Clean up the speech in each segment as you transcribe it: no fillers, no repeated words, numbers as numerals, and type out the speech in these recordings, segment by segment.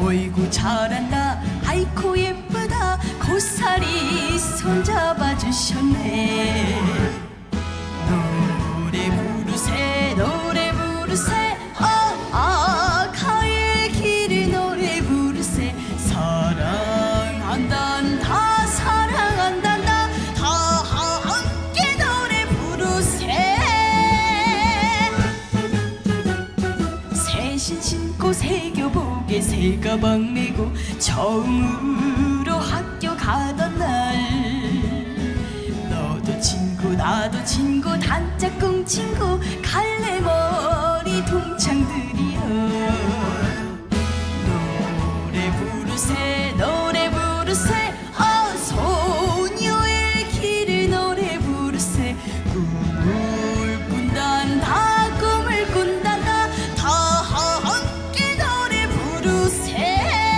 어이구 잘한다 아이코 예쁘다 고사리 손잡아 주셨네. 노래 부르세 노래 부르세 가을 길을 노래 부르세. 사랑한단다 사랑한단다 다 함께 노래 부르세. 새신 신고 새교복에 새가방 메고 처음으로 학교 가던 날 너도 친구 나도 친구 단짝꿍 친구 갈래머리 동창들이여. 노래 부르세 노래 부르세 소녀의 길을 노래 부르세. 꿈을 꾼단다 꿈을 꾼단다 다 함께 노래 부르세.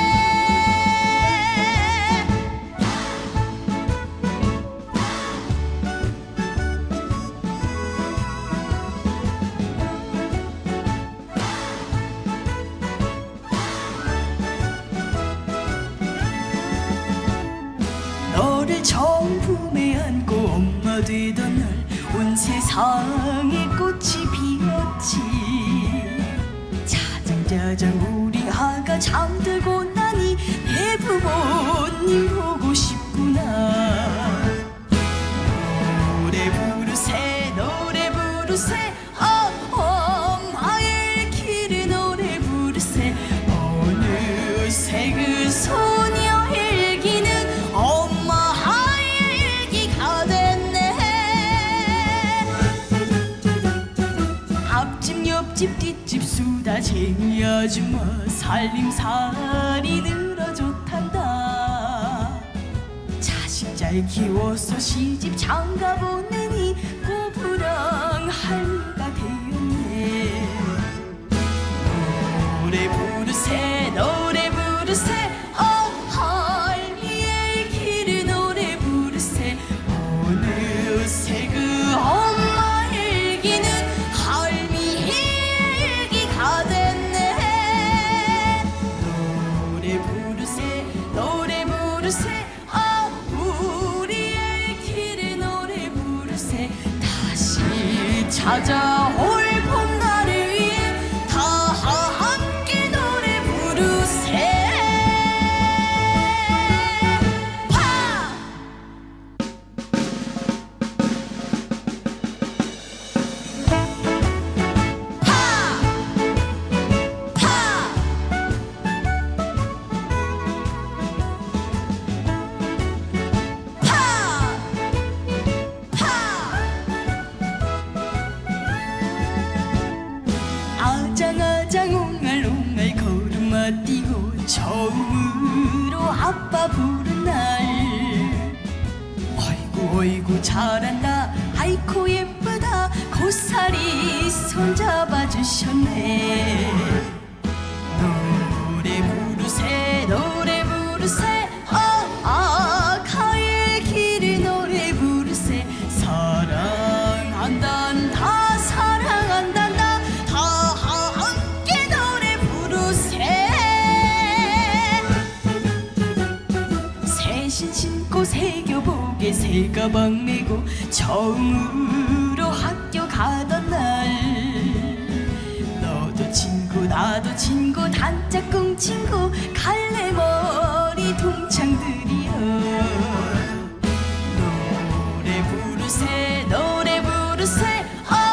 너를 처음 품에 안고 엄마 되던 날 온 세상에 꽃이 피었지. 짜장짜장 우리 아가 잠들고 나니 내 부모님 보고 싶구나. 노래 부르세 노래 부르세 엄마의 길을 노래 부르세. 어느새 그 소녀 일기는 엄마의 일기가 됐네. 앞집 옆집 뒷집 수다쟁이 아줌마 살림살이 늘어좋단다. 자식 잘 키워서 시집 장가 보내니 꼬부랑 할머니가 되었네. 노래 부르세 노래 부르세 할미의 길을 노래 부르세. 어느새 그 엄마의 일기는 할미의 일기가 됐네. 노래 부르세 노래 부르세 우리의 길을 노래 부르세. 다시 찾아올 봄날을 위해 다 함께 노래 부르세. 아장아장 옹알옹알 걸음마 뛰고 처음으로 아빠 부른 날 어이구 어이구 잘한다 아이코 예쁘다 고사리 손잡아 주셨네. 노래 부르세 노래 부르세 가을 길을 노래 부르세. 사랑한단다 사랑한단다 다 함께 노래 부르세. 새신 신고 새교복에 새가방 메고 처음으로 학교 가던 날 너도 친구 나도 친구 단짝꿍 친구 갈래머리 동창들이여. 노래 부르세 노래 부르세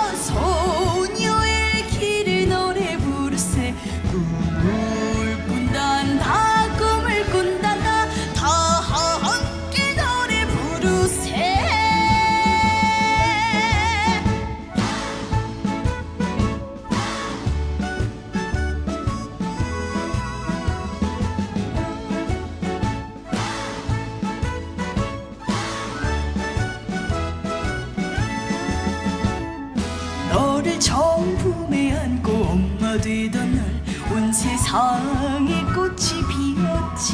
소녀의 길을 노래 부르세. 꿈을 꾼단다 꿈을 꾼단다 다 함께 노래 부르세. 너를 처음 품에 안고 엄마 되던 날 온 세상에 꽃이 피었지.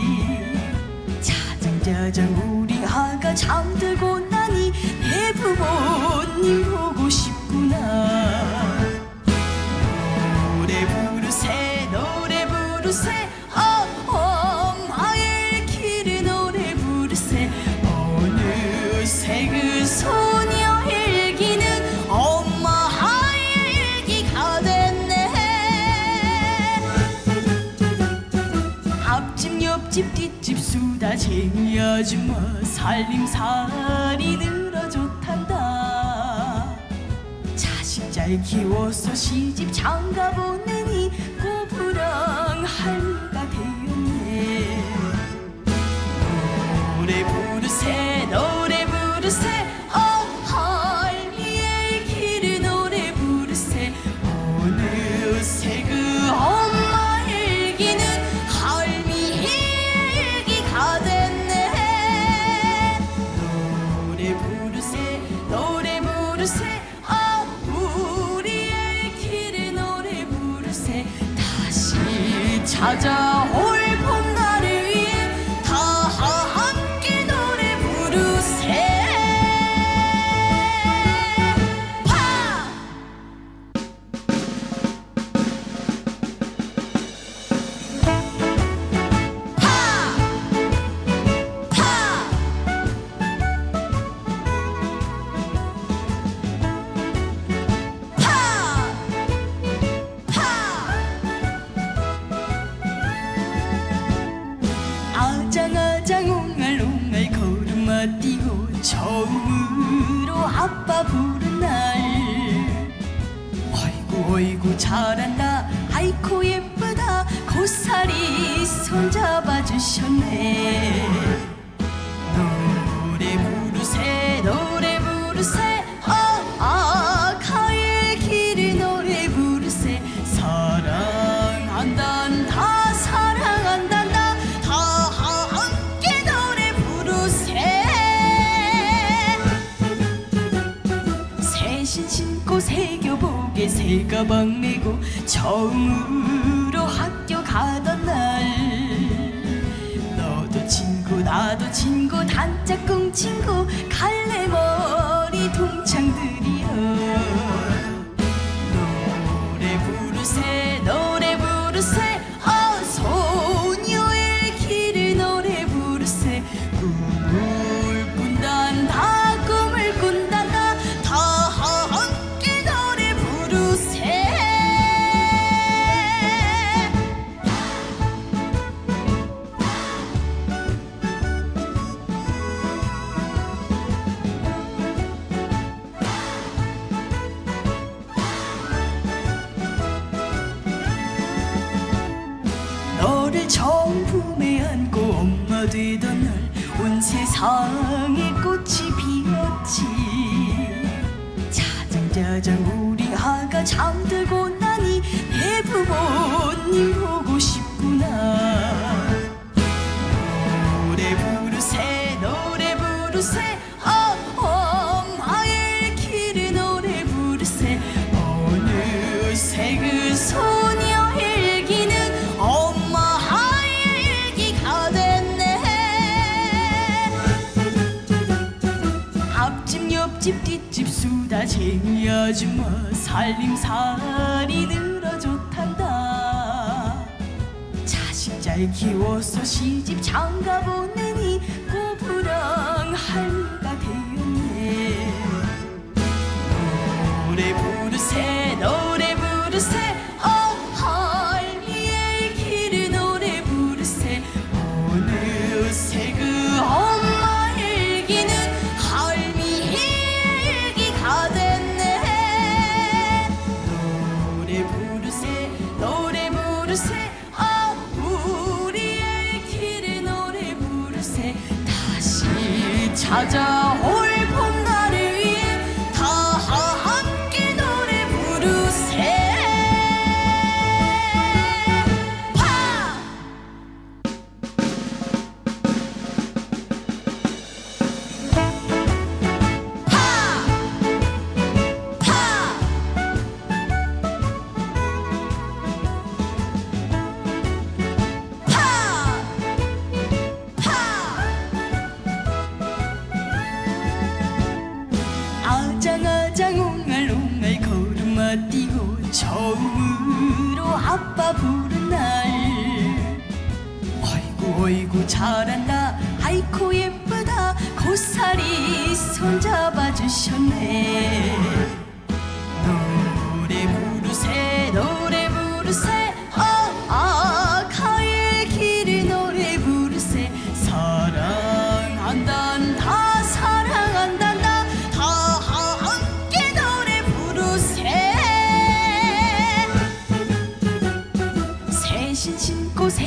짜장짜장 우리 아가 잠들고 나니 내 부모님 보고 싶구나. 노래 부르세 노래 부르세 수다쟁이 아줌마 살림살이 늘어 좋단다. 자식 잘 키워서 시집 장가 보내니 꼬부랑 할머니가 되었네. 노래 부르세 노래 부르세 할미의 길을 노래 부르세. 어느새 그 엄마 일기는 할미 일기가 됐네. 노래 부르세 노래 부르세 우리의 길을 노래 부르세. 다시 찾아올 봄날을 위해 다 함께 노래 부르세. 아장아장 옹알옹알 걸음마 뛰고 처음으로 아빠 부른 날. 어이구 어이구 잘한다 아이코 예쁘다 고사리 손잡아 주셨네. 노래 부르세 노래 부르세 가을 길을 노래 부르세. 사랑한단다 사랑한단다 다 함께 노래 부르세. 새신 신고 새교복에 새가방 메고 처음으로 학교 가던 날. 너도 친구 나도 친구 단짝꿍 친구 갈래머리 동창들이여. 노래 부르세 노래 부르세 소녀의 길을 노래 부르세. 꿈을 꾼단다 꿈을 꾼단다 다 함께 노래 부르세. 너를 처음 품에 안고 엄마 되던 날 온 세상에 꽃이 피었지. 짜장짜장 우리 아가 잠들고 나니 내 부모님 보고 싶구나. 노래 부르세 노래 부르세 엄마의 길을 노래 부르세. 어느새 그 소녀 일기는 엄마 일기가 됐네. 앞집 옆집 뒷집 수다쟁이 아줌마 살림살이 늘어 좋단다. 자식 잘 키워서 시집 장가 보내니 꼬부랑 할머니가 되었네. 노래 부르세 노래 부르세 할미의 길을 노래 부르세. 어느새 그 엄마 일기는 할미 일기가 됐네. 노래 부르세 노래 부르세 우리의 길을 노래 부르세. 다시 찾아올 봄날을 위해 다 함께 노래 부르세. 아장아장 옹알옹알 걸음마 뛰고 처음으로 아빠 부른 날. 어이구 어이구 잘한다 아이코 예쁘다 고사리 손잡아 주셨네. 노래 부르세 노래 부르세 가을 길을 노래 부르세. 사랑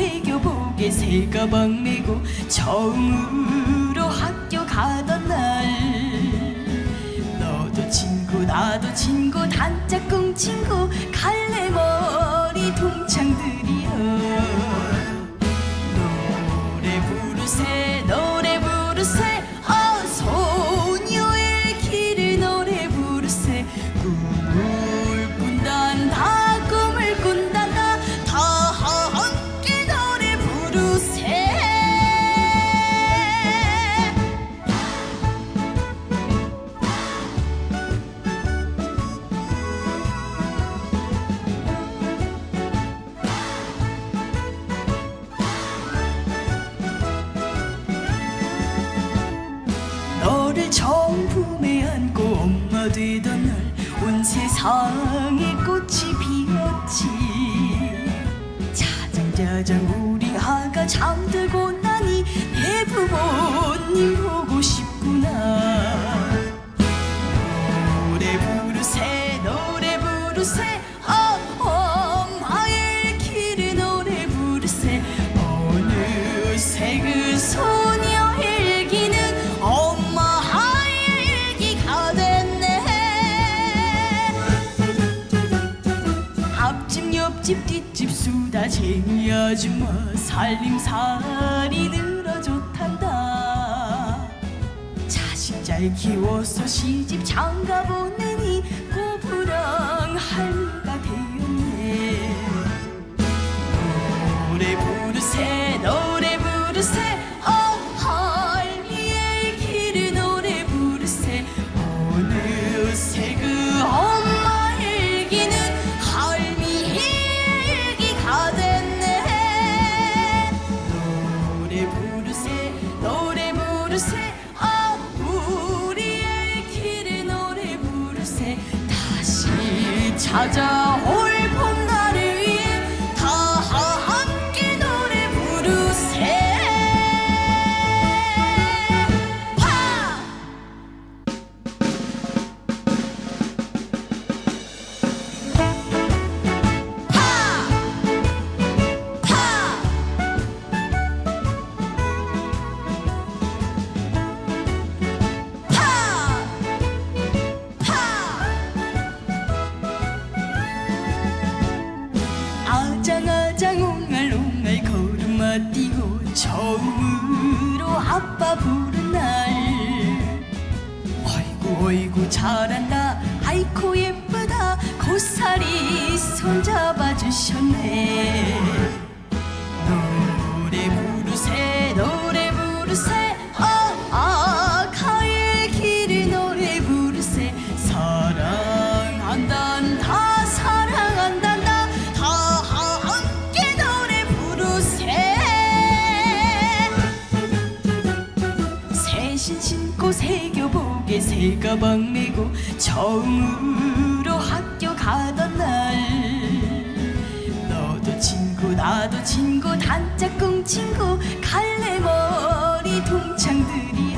새겨보게 새 가방 메고 처음으로 학교 가던 날 너도 친구 나도 친구 단짝꿍 친구 갈래머리 동창들이여 노래 부르세 노래 부르세 소녀의 길을 노래 부르세 꿈을 꾼단다 꿈을 꾼단다 다 함께 노래 부르세 너를 처음 품에 안고 엄마 되던 날 온 세상에 꽃이 피었지 자장자장 우리 아가 잠들고 나니 내 부모님 보고 싶구나 노래 부르세 노래 부르세 엄마의 길을 노래 부르세 어느새 그 소녀 일기는 엄마의 일기가 됐네 앞집 옆집 뒷집 수다쟁이 아줌마 살림살이 늘어좋단다 자식 잘 키워서 시집 장가 보내니 꼬부랑 할미가 되었네 노래 부르세 노래 부르세 할미의 길을 노래 부르세 어느새 그 엄마의 일기는 할미의 일기가 됐네 노래 부르세 노래 부르세 우리의 길을 노래 부르세 다시 찾아올 봄날을 위해 다 함께 노래 부르세 아장아장 옹알옹알 걸음마 뛰고 처음으로 아빠 부른 날 어이구 어이구 잘한다 아이고 예쁘다 고사리 손잡아 주셨네 노래 부르세 노래 부르세 아가의 길을 노래 부르세 사랑한단다 사랑한단다 다 함께 노래 부르세 새신 신고 새겨보게 새 가방 메고 처음으로 학교 가던 날 너도 친구 나도 친구 단짝꿍 친구 갈래머리 동창들이여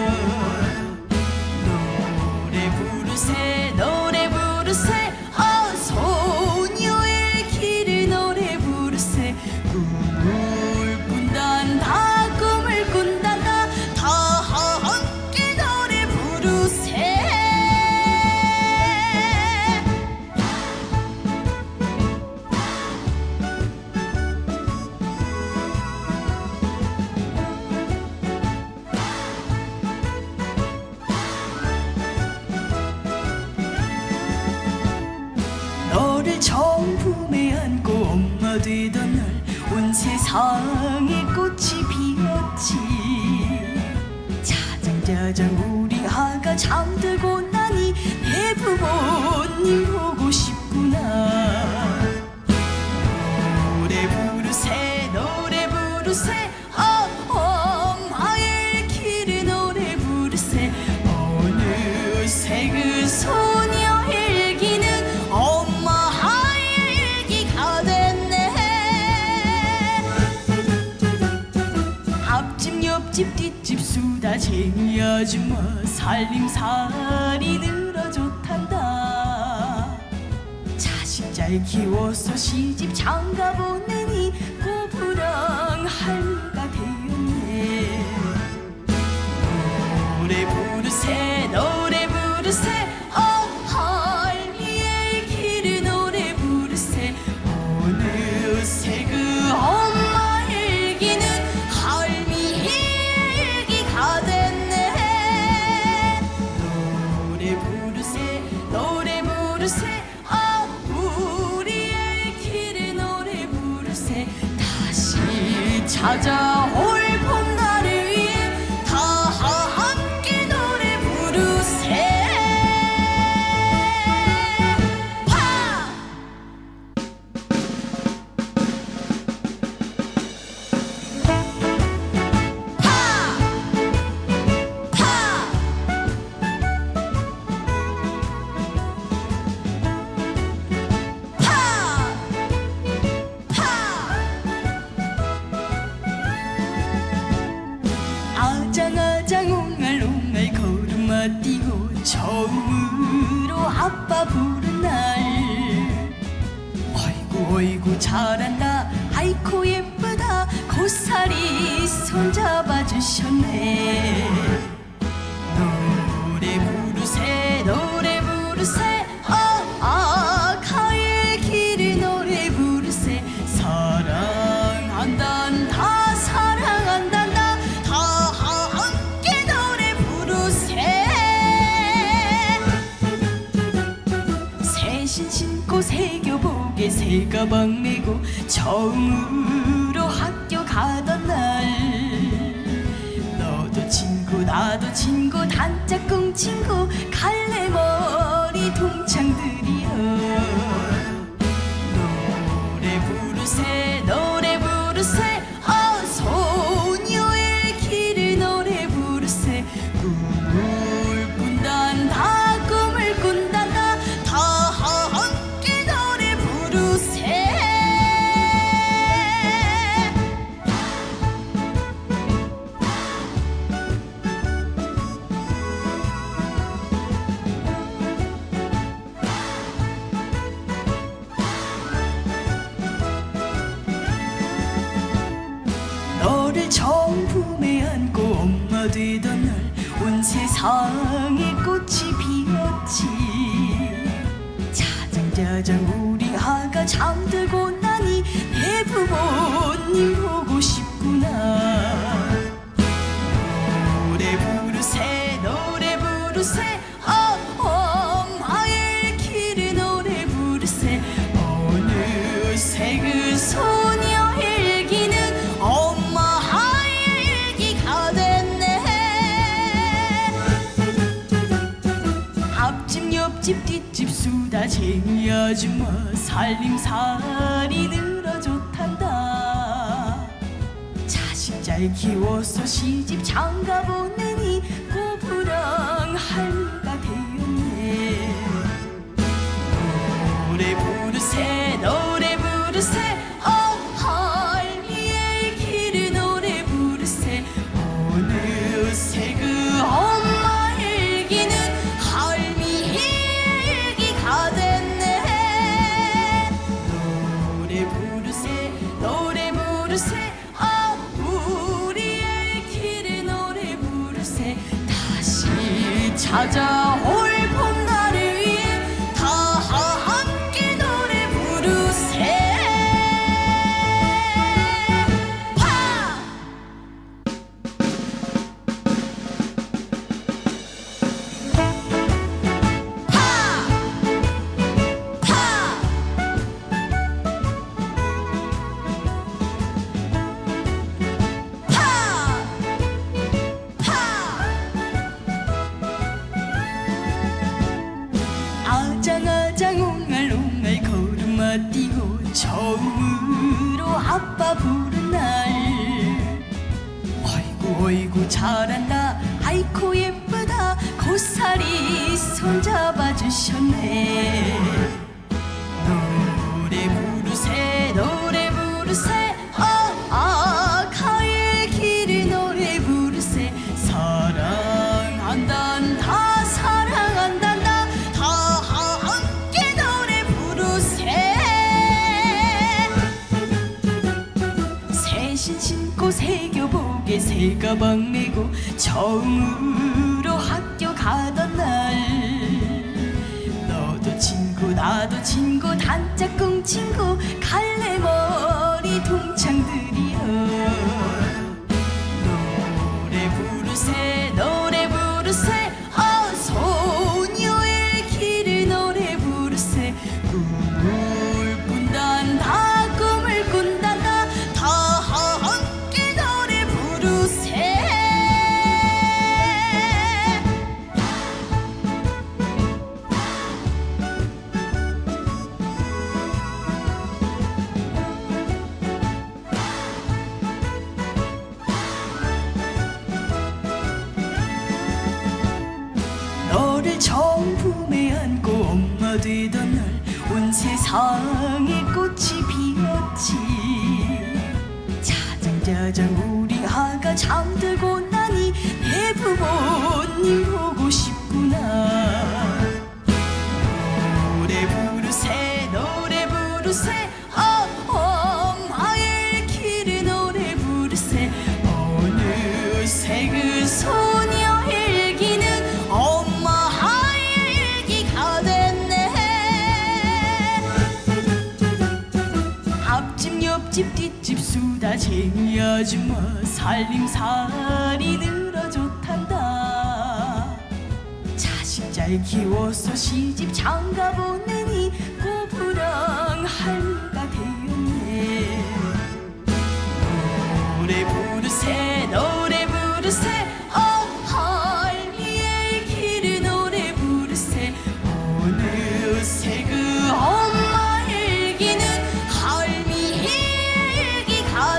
노래 부르세 노래 부르세 소녀의 길을 노래 부르세 꿈을 꾼단다 꿈을 꾼단다 다 함께 노래 부르세 너를 처음 품에 안고 엄마 되던 날 온 세상에 꽃이 피었지 자장자장 우리 아가 잠들고 나니 내 부모님 보고 싶구나 노래 부르세 노래 부르세 엄마의 길을 노래 부르세 어느새 그 소녀 일기는 엄마의 일기가 됐네 앞집 옆집 뒷집 수다쟁이 아줌마 살림살이 늘어좋단다 자식 잘 키워서 시집 장가 보내니 꼬부 고부랑 할미가 되었네. 노래 부르세 노래 부르세 할미의 길을 노래 부르세. 어느새 그 엄마 일기는 할미 일기가 됐네. 노래 부르세 노래 부르세 우리의 길을 노래 부르세. 다시 찾아올 봄날을 위해 다 함께 노래 부르세. 아장아장 옹알옹알 걸음마 뛰고 처음으로 아빠 부른 날. 어이구 어이구 잘한다 아이고 예쁘다 고사리 손잡아 주셨네. 노래 부르세 노래 부르세 가을 길을 노래 부르세. 사랑한단다 사랑한단다 다 함께 노래 부르세. 새 신신고 새 교복에 새 가방 메고 처음으로 학교 가던 날. 너도 친구 나도 친구 단짝꿍 친구 갈래머리 동창들이여. 노래 부르세 노래 부르세 소녀의 길을 노래 부르세. 꿈을 꾼단다 꿈을 꾼단다 다 함께 노래 부르세. 너를 처음 품에 안고 엄마 되던 날 온 세상에 꽃이 피었지. 자장자장 우리 아가 잠들고 나니 내 부모님 보고 싶구나. 노래 부르세 노래 부르세 엄마의 길을 노래 부르세. 어느새 그 소녀 일기는 엄마 일기가 됐네. 앞집 옆집 뒷집 수다쟁이 아줌마 살림살이 늘어좋단다. 자식 잘 키워서 시집 장가 보내니 고부랑 할미가 되었네. 노래 부르세 노래 부르세 할미의 길을 노래 부르세. 어느새 그 엄마 일기는 할미 일기가 됐네. 노래 부르세 노래 부르세 우리의 길을 노래 부르세. 다시 찾아올 봄날을 위해 다 함께 노래 부르세. 아장아장 옹알옹알 걸음마 뛰고 처음으로 아빠 부른 날. 어이구 어이구 잘한다 아이고 예쁘다 고사리 손잡아 주셨네. 노래 부르세 노래 부르세 가을 길을 노래 부르세. 사랑한단다 사랑한단다 다 함께 노래 부르세. 새신 신고 새교복에 새가방 메고 처음으로 학교 가던 날 너도 친구 나도 친구 단짝꿍 친구 갈래머리 동창들이여 노래 부르세 노래 부르세 소녀의 길을 노래 부르세 꿈을 꾼단다 꿈을 꾼단다 다 함께 노래 부르세 너를 처음 품에 안고 엄마 되던 날 온 세상에 꽃이 피었지 자장자장 우리 아가 잠들고 나니 내 부모님 보고 싶구나 노래 부르세 노래 부르세 엄마의 길을 노래 부르세 어느새 그 소녀 일기는 엄마의 일기가 됐네 앞집 옆집 뒷집 수다쟁이 아줌마 살림살이 늘어좋단다 자식 잘 키워서 시집 장가 보내니 꼬부랑 할미가 되었네 노래 부르세 노래 부르세 할미의 길을 노래 부르세 어느새 그 엄마의 일기는 할미 일기가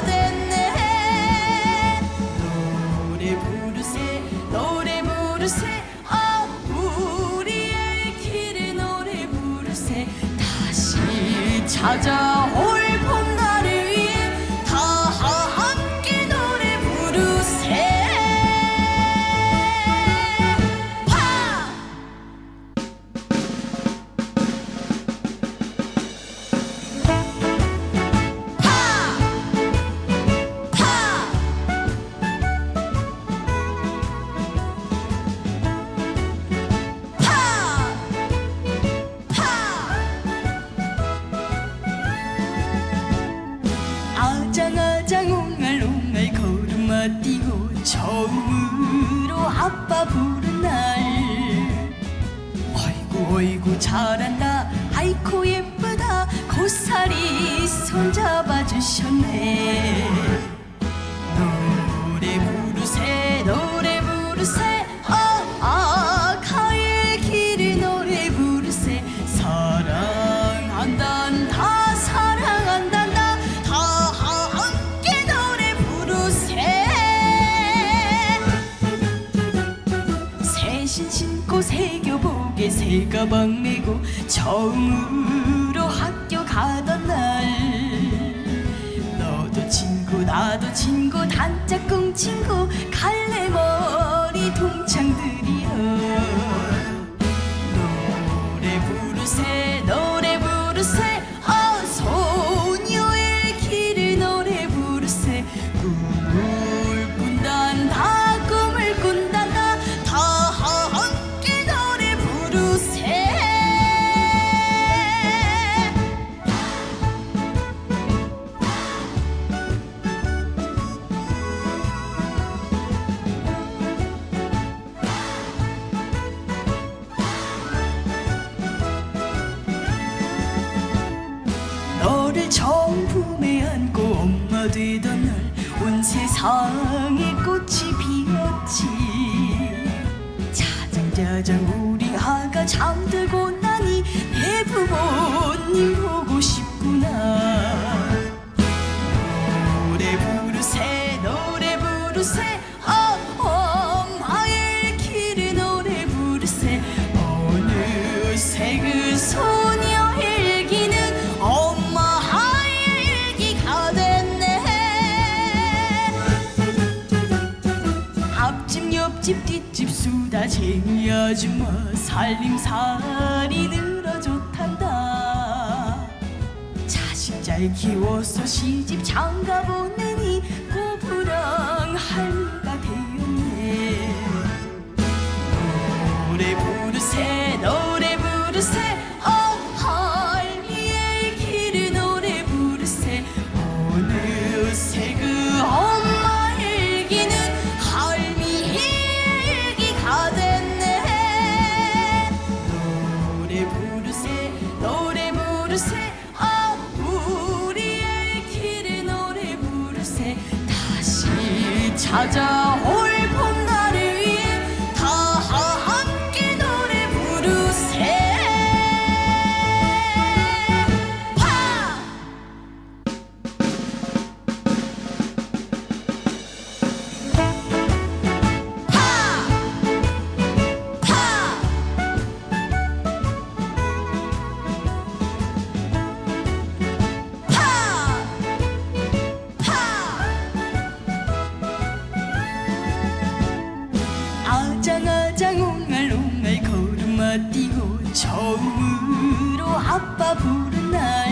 됐네 노래 부르세 노래 부르세 우리의 길을 노래 부르세 다시 찾아올 봄날을 위해 다 함께 노래 부르세 아장아장 옹알옹알 걸음마 뛰고 처음으로 아빠 부른 날 어이구 어이구 잘한다 아이고 예쁘다 고사리 손잡아 주셨네 노래 부르세 노래 부르세 아가의 길을 노래 부르세 사랑한단다 사랑한단다 다 함께 노래 부르세 새신 신고 새교복에 새가방 메고 처음으로 학교 가던 날 너도 친구 나도 친구 단짝꿍 친구 갈래머리 동창들이여 노래 부르세 노래 부르세 소녀의 길을 노래 부르세 꿈을 꾼단다 꿈을 꾼단다 다 함께 노래 부르세 너를 처음 품에 안고 엄마 되던 날 온 세상에 꽃이 피었지 자장자장 우리 아가 잠들고 나니 내 부모님 보고 싶구나 노래 부르세 노래 부르세 엄마의 길을 노래 부르세 어느새 그 소녀 일기는 엄마의 일기가 됐네 앞집 옆집 뒷집 수다쟁이 아줌마 살림살이 늘어좋단다 자식 잘 키워서 시집 장가 보내니 찾아올 봄날을 위해 다 함께 노래 부르세. 아장아장 옹알옹알 걸음마 뛰고 처음으로 아빠 부른 날,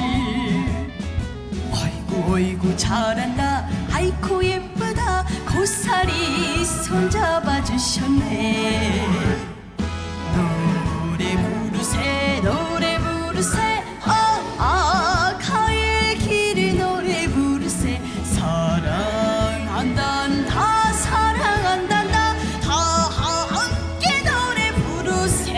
어이구 어이구 잘한다 아이고 예쁘다 고사리 손잡아 주셨네. 노래 부르세 노래 부르세 가을 길을 노래 부르세. 사랑한단다 사랑한단다 다 함께 노래 부르세.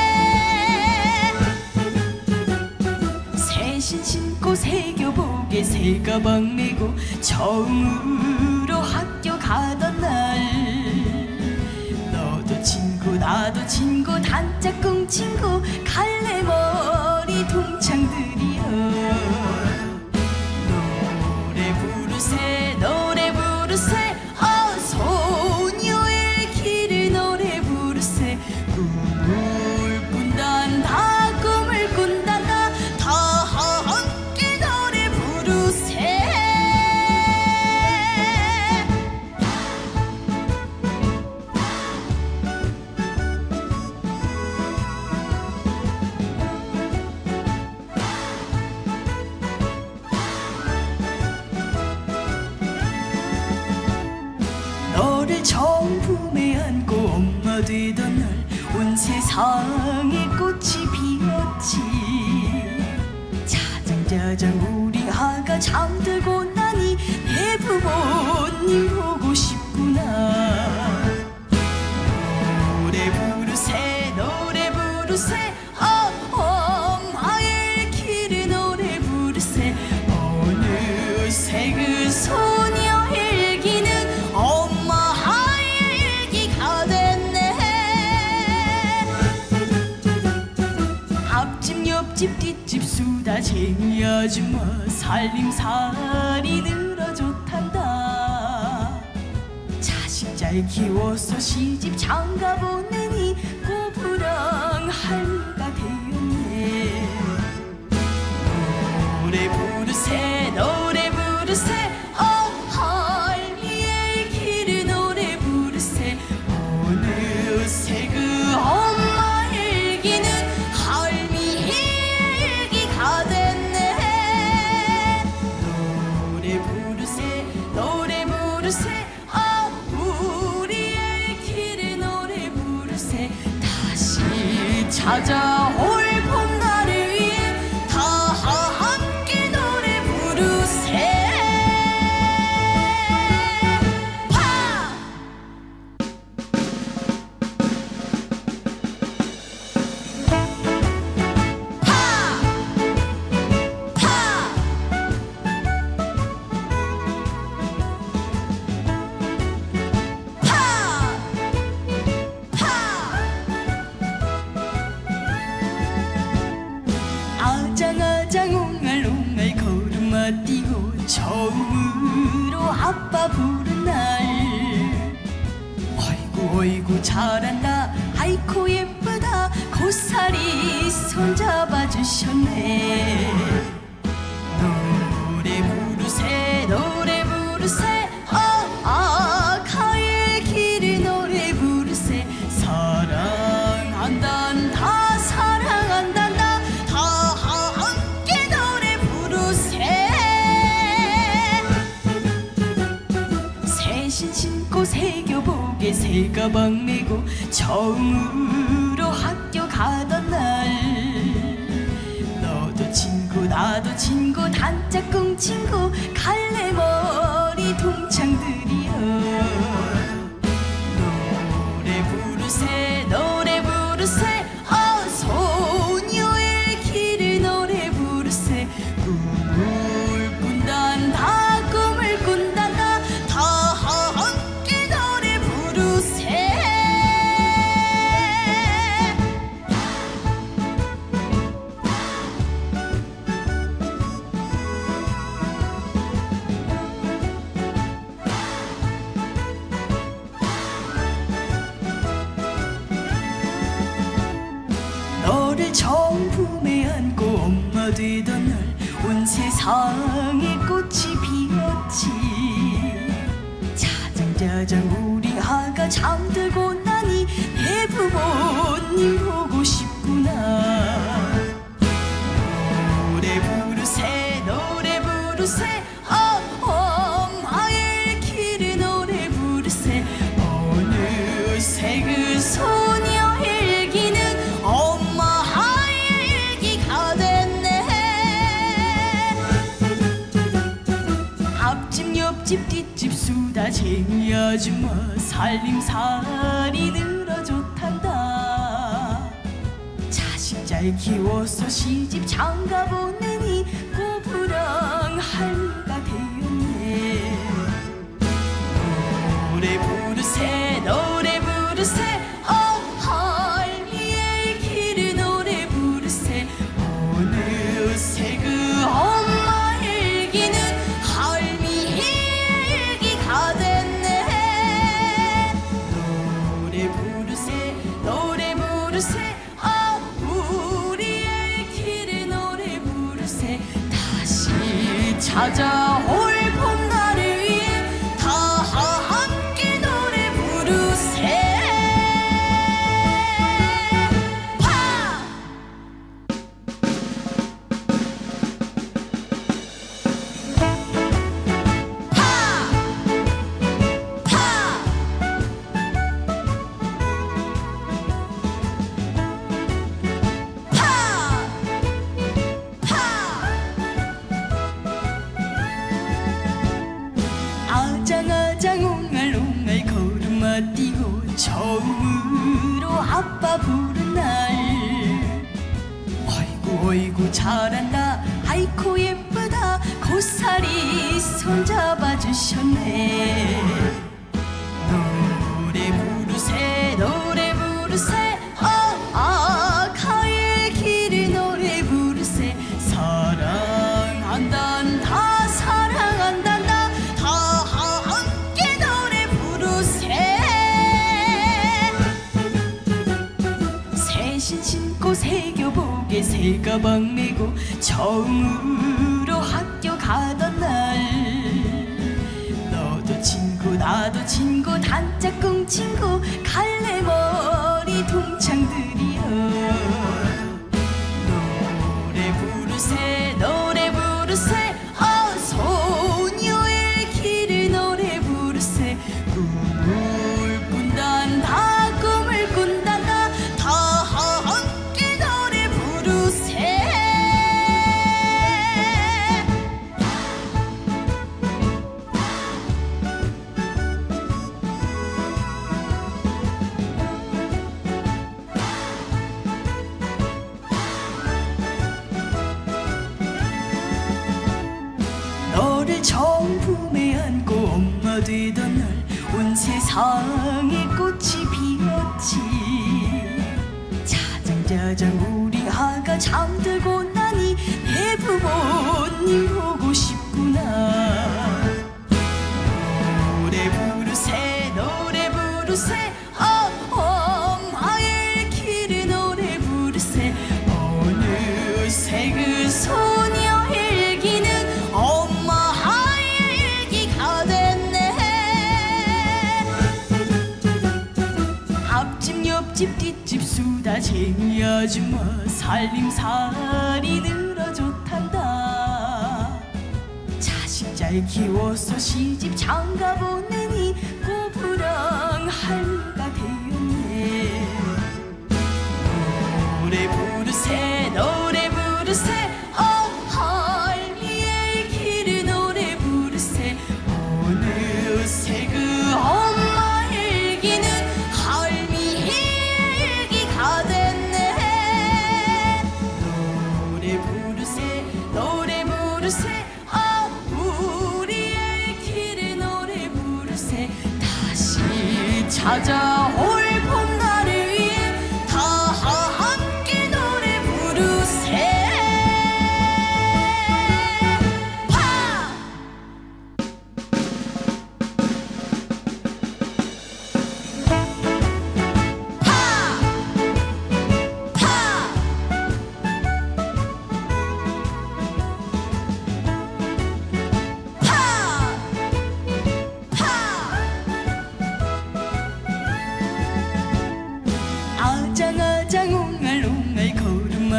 새신 신고 새교복에 새가방 메고 처음으로 학교 가던 날, 너도 친구 나도 친구 단짝꿍 친구 갈래머리 동창들이여. 노래 부르세 노래 부르세 소녀의 길을 노래 부르세. 꿈을 꾼단다 꿈을 꾼단다 다 함께 노래 부르세. 너를 처음 품에 안고 엄마 되던 날 온 세상에 꽃이 피었지. 자장자장 우리 아가 잠들고 나니 내 부모님 보고 싶구나. 노래 부르세 노래 부르세 엄마의 길을 노래 부르세. 어느새 그 소녀 일기는 엄마 일기가 됐네. 앞집 옆집 뒷집 수다쟁이 아줌마 살림살이 늘어좋단다. 자식 잘 키워서 시집 장가 보내니 꼬부랑 할머니가 되었네. 노래 부르세 노래 부르세 할미의 길을 노래 부르세. 어느새 그 엄마 일기는 할미 일기가 됐네. 노래 부르세 노래 부르세 우리의 길을 노래 부르세. 다시 찾아올 봄날을 위해 다 함께 노래 부르세. 아장아장 옹알옹알 걸음마 뛰고 처음으로 아빠 부른 날, 어이구 어이구 잘한다 아이고 예쁘다 고사리 손잡아 주셨네. 노래 부르세 노래 부르세 가을 길을 노래 부르세. 사랑한단다 사랑한단다 다 함께 노래 부르세. 새신 신고 새교복에 새가방 메고 처음으로 학교 가던 날, 너도 친구 나도 친구 단짝꿍 친구 갈래머리 동창들이여. 노래 부르세 노래 부르세 소녀의 길을 노래 부르세. 꿈을 꾼단다 꿈을 꾼단다 다 함께 엄마 되던 날 온 세상에 꽃이 피었지. 짜장짜장 우리 아가 잠들고 나니 내 부모님 보고 싶구나. 노래 부르세 노래 부르세 엄마의 길을 노래 부르세. 어느새 그 소녀 일기는 엄마 일기가 됐네. 앞집 옆집 뒷집 수다쟁이 아줌마 살림살이 늘어 좋단다. 자식 잘 키워서 시집 장가 보내니 꼬부랑 할미가 되었네. 노래 부르세 노래 부르세 할미의 길을 노래 부르세. 어느새 그 엄마 일기는 할미 일기가 됐네. 노래 부르세 노래 부르세 우리의 길을 노래 부르세. 다시 찾아올 봄날을 위해 다 함께 노래 부르세. 아장아장 옹알옹알 걸음마 뛰고 처음으로 아빠 부른 날. 어이구 어이구 잘한다 아이코 예쁘다 고사리 손잡아 주셨네. 노래 부르세 노래 부르세 아가의 길을 노래 부르세. 사랑한단다 사랑한단다 다 함께 노래 부르세. 새신 신고 새교복에 새가방 메고 처음으로 학교 가던 날. 너도 친구 나도 친구 단짝꿍 친구 갈래머리 동창들이여. 노래 부르세 노래 부르세 소녀의 길을 노래 부르세. 꿈을 꾼단다 꿈을 꾼단다 다 함께 노래 부르세. 너를 처음 품에 안고 엄마 되던 날 온 세상에 꽃이 피었지. 짜장짜장 우리 아가 잠들고 나니 내 부모님 보고 싶구나. 노래 부르세 노래 부르세 엄마의 길을 노래 부르세. 어느새 그 소녀 일기는 엄마 일기가 됐네. 앞집 옆집 뒷집 수다쟁이 아줌마 살림살이 늘어 좋단다. 자식 잘 키워서 시집 장가 보내니 꼬부랑 할미가 되었네. 노래 부르세 노래 부르세 할미의 길을 노래 부르세. 어느새 그 엄마 일기는 할미 일기가 됐네. 노래 부르세 노래 부르세 우리의 길을 노래 부르세. 다시 찾아올 봄날을 위해 다 함께 노래 부르세.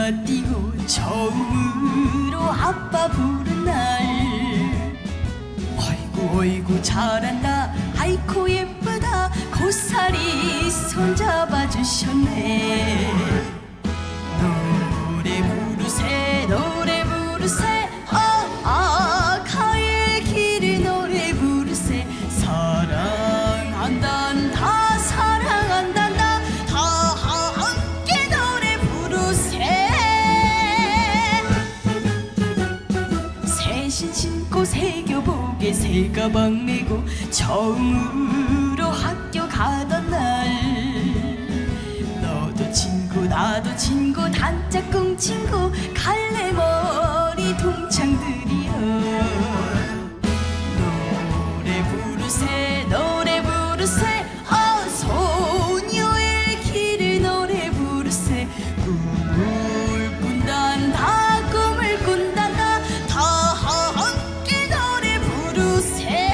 뛰고 처음으로 아빠 부른 날 어이구 어이구 잘한다 아이고 예쁘다 고사리 손잡아 주셨네. 노래 부르세 노래 부르세 가을 길을 노래 부르세 사랑한단다 사랑한단다 다 함께 노래 부르세. 새신 신고 새교복에 새가방 메고 처음으로 학교 가던 날 너도 친구 나도 친구 단짝꿍 친구 갈래머리 동창들이여 노래 부르세 노래 부르세 소녀의 길을 노래 부르세 꿈을 꾼단다 꿈을 꾼단다 다 함께 노래 부르세.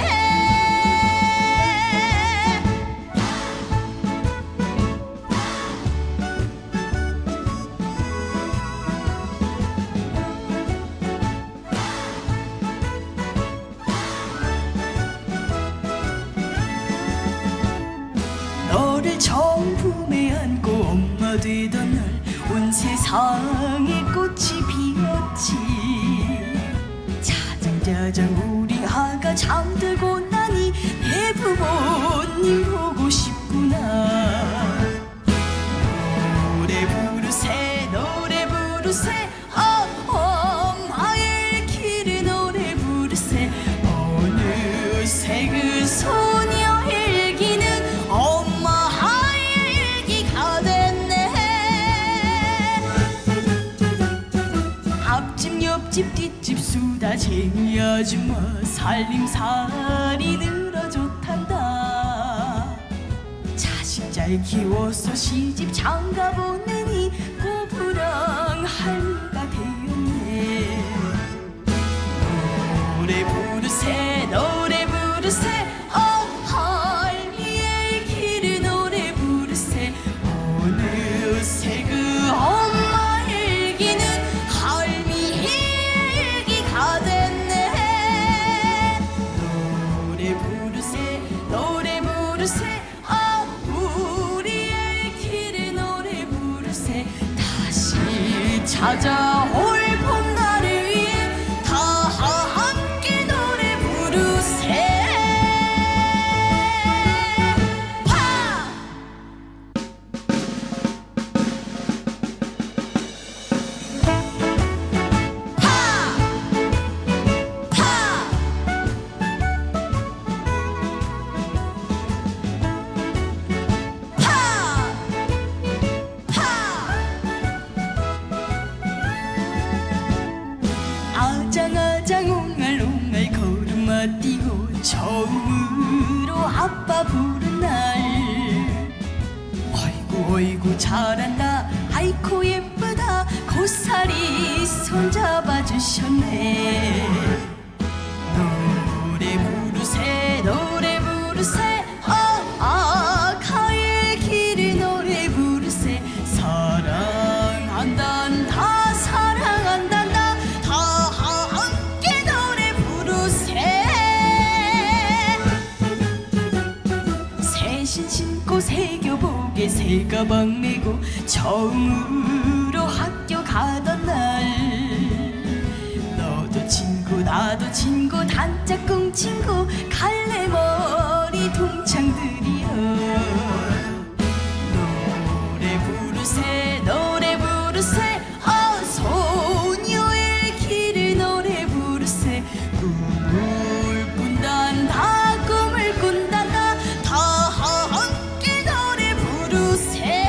너를 처음 품에 안고 엄마 되던 날 온 세상에 꽃이 피었지. 짜장짜장 우리 아가 잠들고 나니 내 부모님 보고 싶구나. 노래 부르세 노래 부르세 엄마의 길을 노래 부르세 어느새 그 소녀 일기는 엄마 일기가 됐네. 앞집 옆집 뒷집 수다쟁이 아줌마 살림살이 늘어좋단다. 자식 잘 키워서 시집 장가 보내니 꼬부랑 할미가 되었네. 노래 부르세 노래 부르세 할미의 길을 노래 부르세 어느새 그 엄마 일기는 할미 일기가 됐네. 노래 부르세 노래 부르세 우리의 길을 노래 부르세 다시 찾아올 봄날을 위해 다 함께 노래 부르세. 아장아장 옹알옹알 걸음마 뛰고 처음으로 아빠 부른 날 어이구 어이구 잘한다 아이고 예쁘다 고사리 손잡아 주셨네. 노래 부르세 노래 부르세 가을 길을 노래 부르세 사랑한단다 사랑한단다 다 함께 노래 부르세. 새신 신고 새교복에 새가방 메고 처음으로 학교 가던 날 너도 친구 나도 친구 단짝꿍 친구 갈래머리 동창들이여 노래 부르세 노래 부르세 소녀의 길을 노래 부르세 꿈을 꾼단다 꿈을 꾼단다 다 함께 노래 부르세.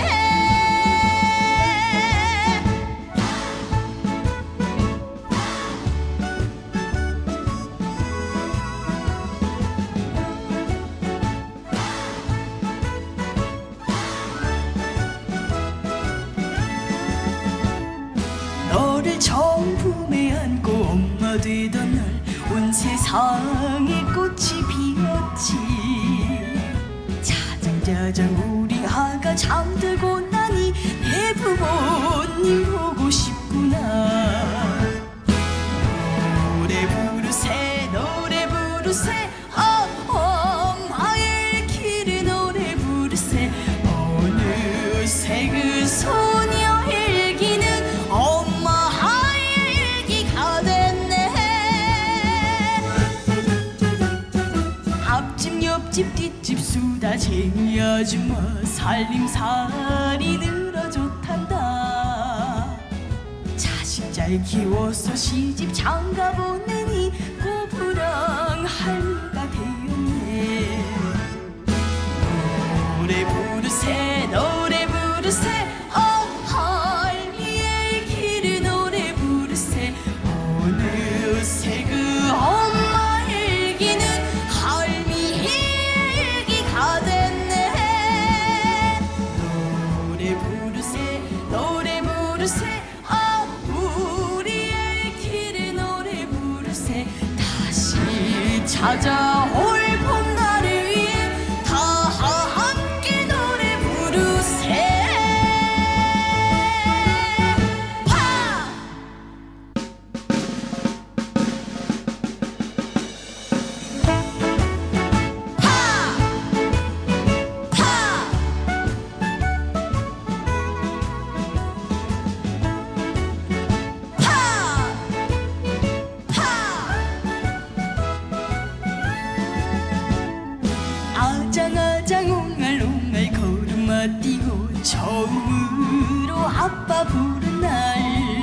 너를 처음 품에 안고 엄마 되던 날 온 세상에 꽃이 피었지. 짜장짜장 우리 아가 잠들고 나니 내 부모님 보고 싶어. 옆집 뒷집 수다쟁이 아줌마 살림살이 늘어 좋단다. 자식 잘 키워서 시집 장가 보내니 꼬부랑 할미가 되었네. 노래 부르세 노래 부르세 할미의 길을 노래 부르세. 어느새 그 엄마 일기는 할미 일기가 됐네. 노래 부르세 노래 부르세 우리의 길을 노래 부르세. 다시 찾아올 봄날을 위해 다 함께 노래 부르세. 아장아장 옹알옹알 걸음마 뛰고 처음으로 아빠 부른 날.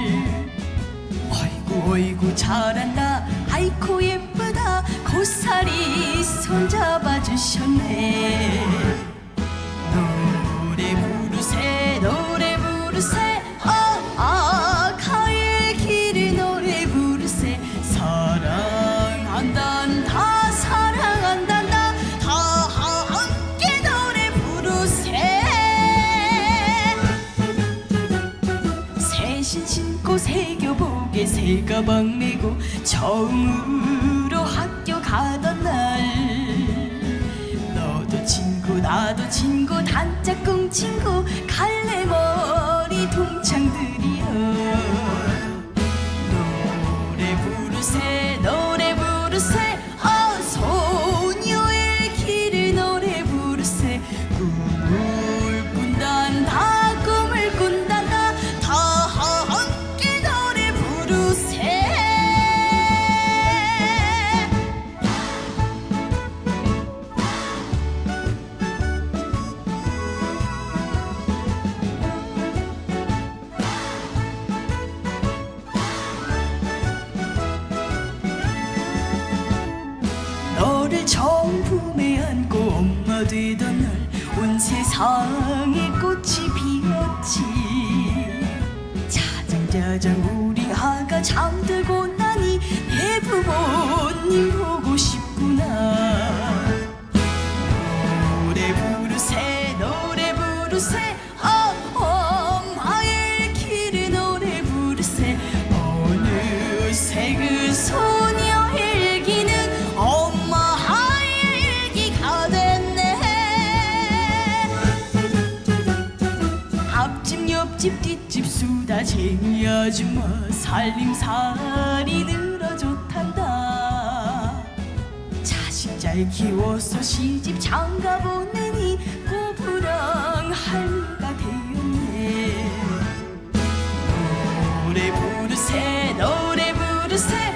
어이구 어이구 잘한다 아이코 예쁘다 고사리 손잡아 주셨네. 노래 부르세 노래 부르세 가을 길을 노래 부르세. 사랑한단다 사랑한단다 다 함께 노래 부르세. 새 신신고 새 교복에 새 가방 메고 처음으로 학교 가던 날. 너도 친구 나도 친구 단짝꿍 친구 갈래머리 동창들이여. 노래 부르세 노래 부르세 소녀의 길을 노래 부르세. 꿈을 꾼단다 꿈을 꾼단다 다 함께 노래 부르세. 너를 처음 품에 안고 엄마 되던 날 온 세상에 꽃이 피었지. 짜장짜장 우리 아가 잠들고 나니 내 부모님 보고 싶구나. 노래 부르세 노래 부르세 엄마의 길을 노래 부르세. 어느새 그 소녀 일기는 엄마 일기가 됐네. 앞집 옆집 뒷집 수다쟁이 아줌마 살림살이 늘어 좋단다. 자식 잘 키워서 시집 장가 보내니 꼬부랑 할미가 되었네. 노래 부르세 노래 부르세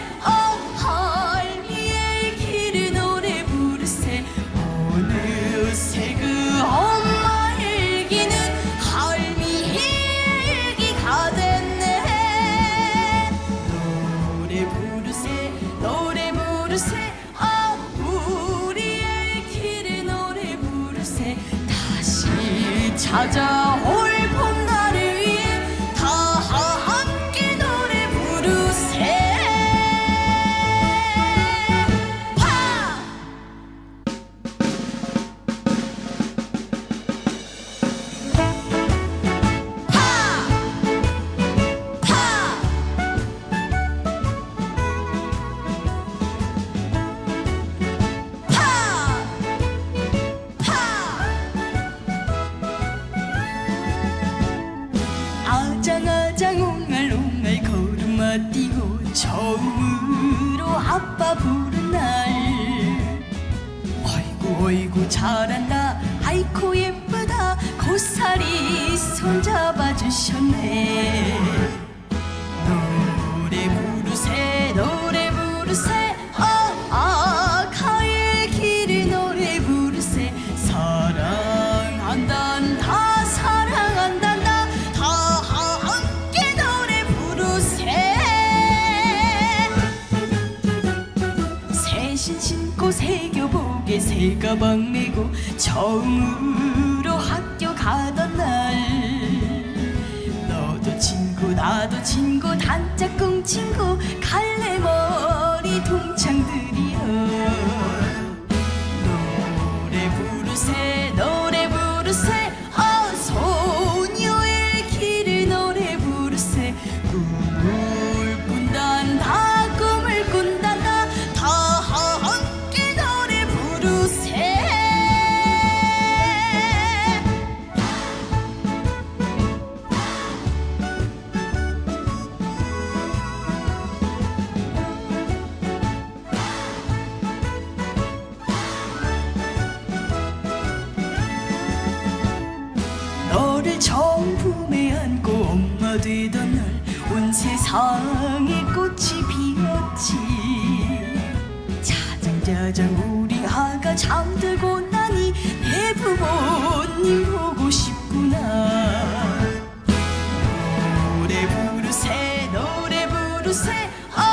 할미의 길을 노래 부르세. 어느새 그 엄마 일기는 할미 일기가 됐네. 노래 부르세 노래 부르세 우리의 길을 노래 부르세. 다시 찾아올 봄날을 위해 다 함께 노래 부르세. 아장아장 옹알옹알 걸음마 뛰고 처음으로 아빠 부른 날. 어이구 어이구 잘한다 아이코 예쁘다 고사리 손잡아 주셨네. 노래 부르세 노래 부르세 가을 길을 노래 부르세. 새 가방 메고 처음으로 학교 가던 날 너도 친구 나도 친구 단짝꿍 친구 갈래머리 동창들이여 노래 부르세 노래 부르세 소녀의 길을 노래 부르세 꿈을 꾼단다 꿈을 꾼단다 다 함께 노래 부르세 너를 처음 품에 안고 엄마 되던 날 온 세상에 꽃이 피었지 짜장짜장 우리 아가 잠들고 나니 내 부모님 보고 싶구나 노래 부르세 노래 부르세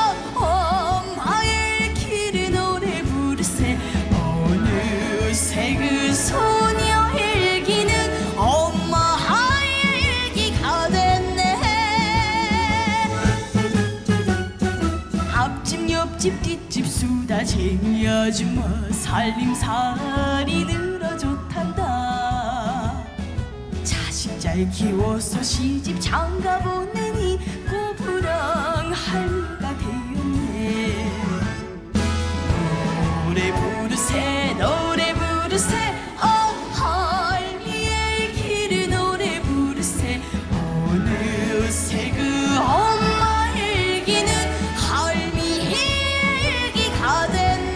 엄마의 길을 노래 부르세 어느새 그 소녀의 일기는 엄마의 일기가 됐네 앞집 옆집 뒷집 수다쟁이 아줌마 살림살이 늘어 좋단다 자식 잘 키워서 시집 장가 보내니 꼬부랑 할미가 되었네 노래 부르세 노래 부르세 할미의 길을 노래 부르세 어느새 그 엄마의 일기는 할미의 일기가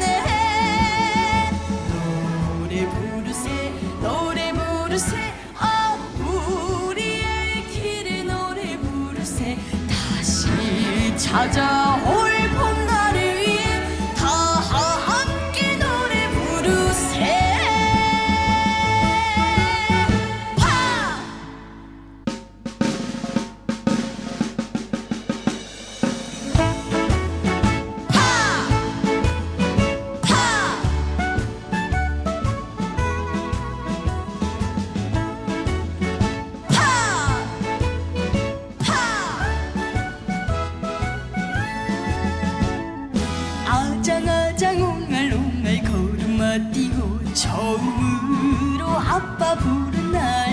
됐네 노래 부르세 노래 부르세 우리의 길을 노래 부르세 다시 찾아올 봄날을 위해 다 함께 노래 부르세 파! 파! 파! 아장아장 옹알옹알 걸음마 뛰고 처음으로 아빠 부른 날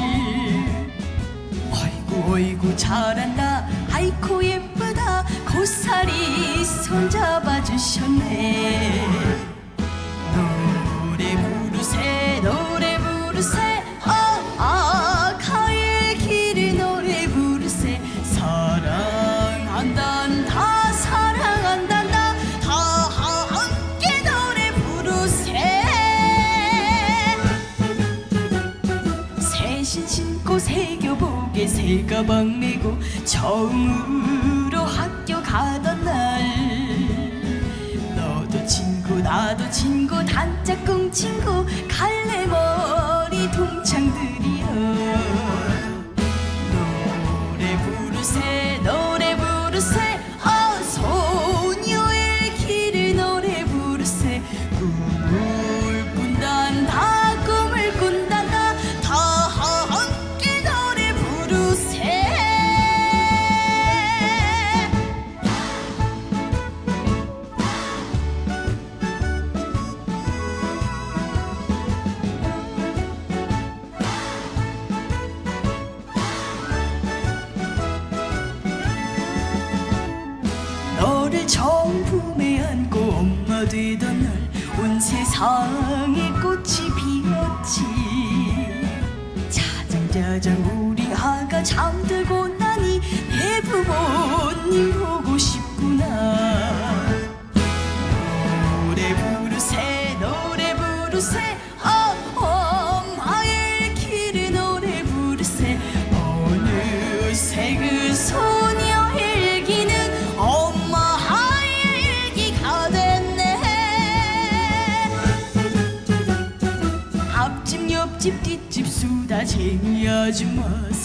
어이구 어이구 잘한다 아이고 예쁘다 고사리 손잡아 주셨네 노래 부르세 노래 부르세 아가의 길을 노래 부르세 사랑한단다 사랑한단다 다 함께 노래 부르세 새 신 신고 새 교복에 새 가방 메고 처음으로 학교 가던 날 너도 친구 나도 친구 단짝꿍 친구 갈래머리 동창들이여 노래 부르세 노래 부르세 소녀의 길을 노래 부르세 꿈을 꾼단다 꿈을 꾼단다 다 함께 노래 부르세 너를 처음 품에 안고 엄마 되던 날 온 세상에 꽃이 피었지 짜장짜장 우리 아가 잠들고 나니 내 부모님 보고 싶구나 노래 부르세 노래 부르세 엄마의 길을 노래 부르세 어느새 그 소녀의 일기는 엄마의 일기가 됐네 앞집 옆집 뒷집 수다쟁이 아줌마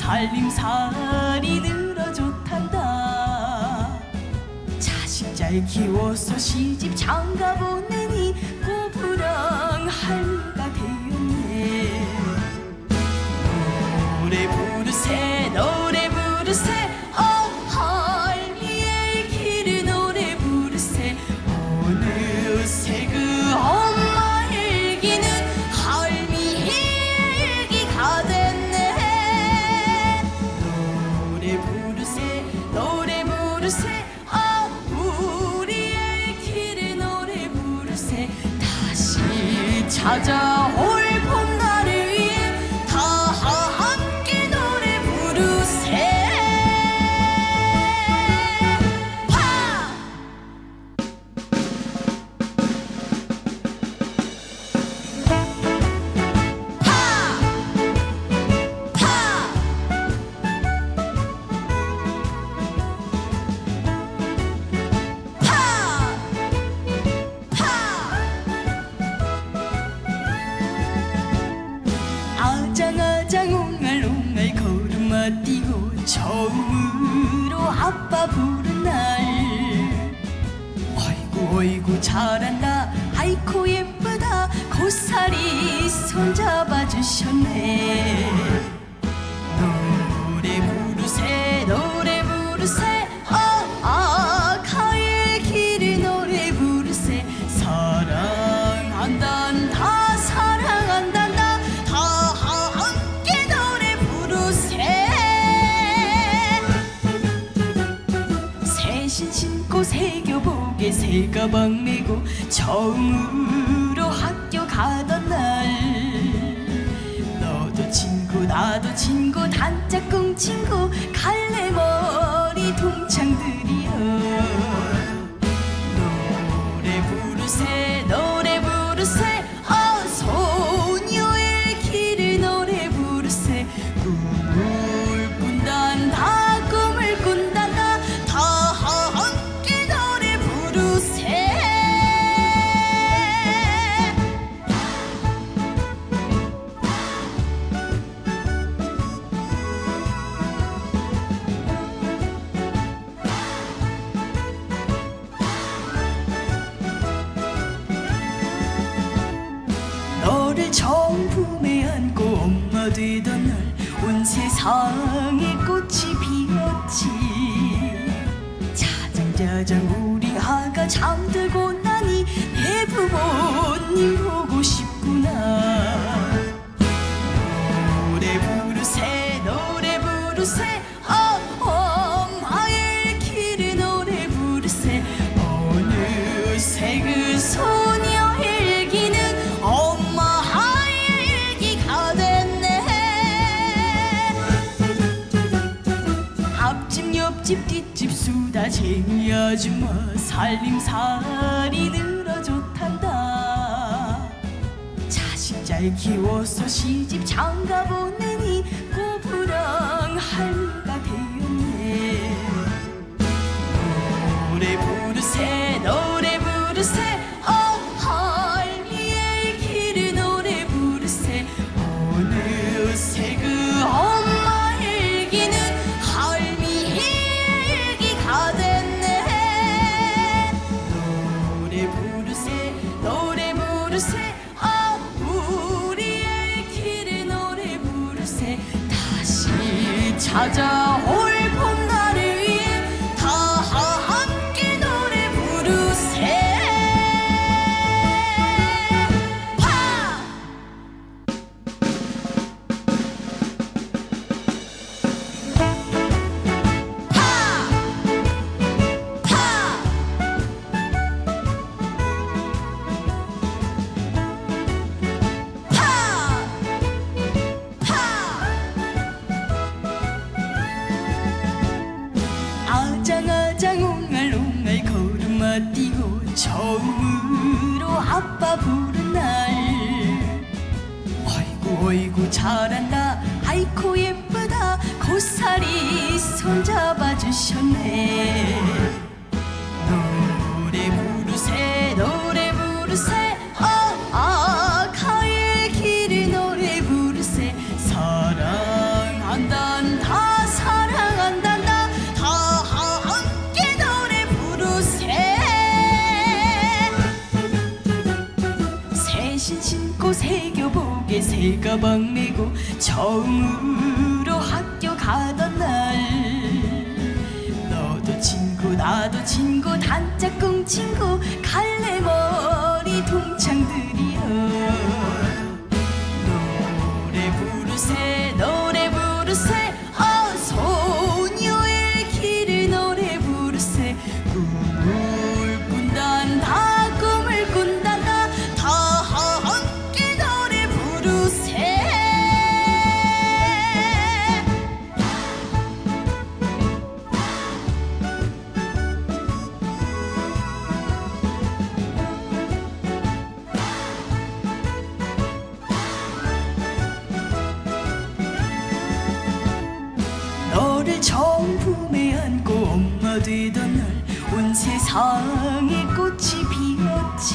살림살이 늘어 좋단다 자식 잘 키워서 시집 장가 보내니 꼬부랑 할미가 되었네. 노래 부르세 노래 부르세 할미의 길을 노래 부르세. 어느새 그 엄마 일기는 할미 일기가 됐네. 노래 부르세 노래 부르세 우리의 길을 노래 부르세. 다시 찾아올 봄날을 위해 다 함께 노래 부르세. 아장아장 옹알옹알 걸음마 뛰고 처음으로 아빠 부른 날. 어이구 어이구 잘한다 아이고 예쁘다 고사리 손잡아 주셨네. 노래 부르세 노래 부르세 가을 길을 노래 부르세. 사랑한단다 사랑한단다 다 함께 노래 부르세. 새 신신고 새 교복에 새 가방 메고 처음으로 학교 가던 날. 너도 친구 나도 친구 단짝꿍 친구 갈래머리 동창들이여. 노래 부르세 노래 부르세 소녀의 길을 노래 부르세. 꿈을 꾼단다 꿈을 꾼단다 다 함께 노래 부르세. 너를 처음 품에 안고 엄마 되던 날 온 세상에 꽃이 피었지. 자장자장 우리 아가 잠들고 나니 내 부모님 보고 싶구나. 노래 부르세 노래 부르세 엄마의 길을 노래 부르세. 어느새 그 소녀 일기는 엄마 일기가 됐네. 앞집 옆집 뒷집 수다쟁이 아줌마 살림살이 늘어좋단다. 자식 잘 키워서 시집 장가 보내니 꼬부랑 할미가 되었네. 노래 부르세 노래 부르세 할미의 길을 노래 부르세. 어느새 그 엄마 일기는 할미 일기가 됐네. 노래 부르세 노래 부르세 우리의 길을 노래 부르세. 다시 찾아올 봄날을 위해 다 함께 노래 부르세. 아장아장 옹알옹알 걸음마 뛰고 처음으로 아빠 부른 날. 어이구 어이구 잘한다 아이고 예쁘다 고사리 손잡아 주셨네. 노래 부르세 노래 부르세 가을 길을 노래 부르세. 사랑한단다 사랑한단다 다 함께 노래 부르세. 새 신신 무게 새 가방 메고 처음으로 학교 가던 날 너도 친구 나도 친구 단짝꿍 친구 갈래머리 동창들이여 노래 부르세 노래 부르세 소녀의 길을 노래 부르세 꿈을 꾼단다 꿈을 꾼단다 다 함께 노래 부르세 너를 처음 품에 안고 엄마 되던 날 온 세상에 꽃이 피었지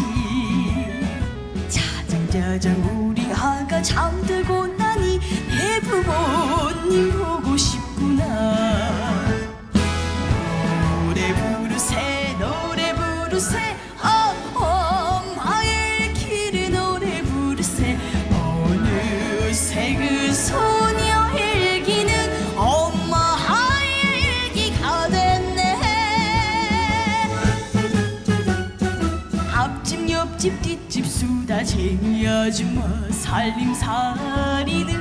짜장짜장 우리 아가 잠들고 나니 내 부모님 보고 싶구나 노래 부르세 노래 부르세 엄마의 길을 노래 부르세 어느새 그 소녀의 일기는 엄마의 일기가 됐네 앞집 옆집 뒷집 수다쟁이 아줌마 살림살이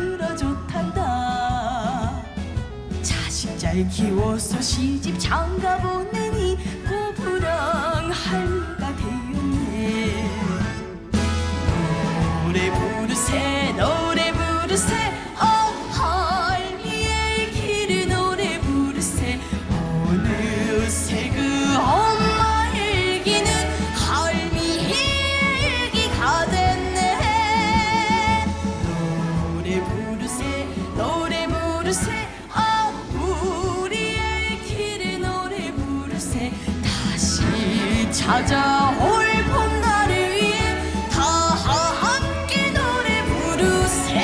늘어좋단다 자식 잘 키워서 시집 장가 보내니 꼬부랑 할미가 되었네 노래 부르세 노래 부르세 할미의 길을 노래 부르세 어느새 그 엄마의 일기는 할미의 일기가 됐네 노래 부르세 노래 부르세 우리의 길을 노래 부르세 다시 찾아올 봄날을 위해 다 함께 노래 부르세